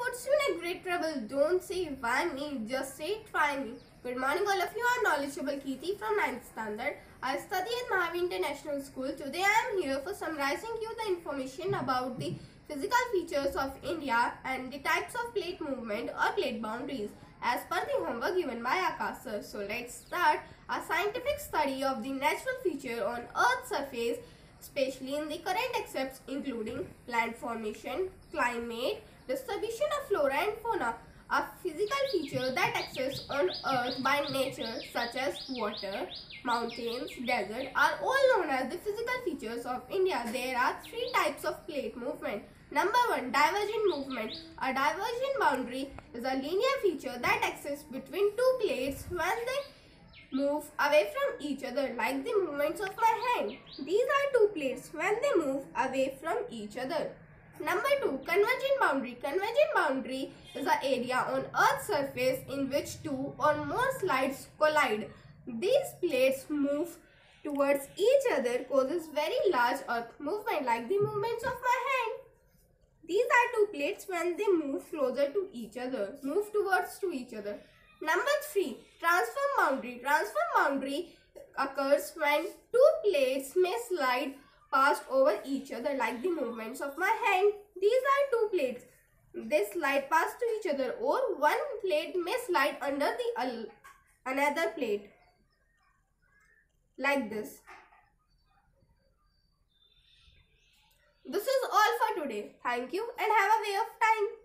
puts you in a great trouble, don't say why me, just say try me. Good morning all of you, I am knowledgeable Kirti from 9th standard. I study at Mahavi International School. Today I am here for summarizing you the information about the physical features of India and the types of plate movement or plate boundaries as per the homework given by Akash sir. So let's start. A scientific study of the natural feature on Earth's surface, especially in the current aspects including land formation, climate, distribution of flora and fauna. A physical feature that exists on Earth by nature such as water, mountains, desert are all known as the physical features of India. There are three types of plate movement. Number 1, divergent movement. A divergent boundary is a linear feature that exists between two plates when they move away from each other, like the movements of my hand. These are two plates when they move away from each other. Number 2, convergent boundary. Convergent boundary is an area on Earth's surface in which two or more slides collide. These plates move towards each other, causes very large earth movement like the movements of my hand. These are two plates when they move closer to each other, move towards to each other. Number 3, transform boundary. Transform boundary occurs when two plates may slide past over each other like the movements of my hand. These are two plates. They slide past to each other, or one plate may slide under the another plate like this. This is all for today. Thank you and have a way of time.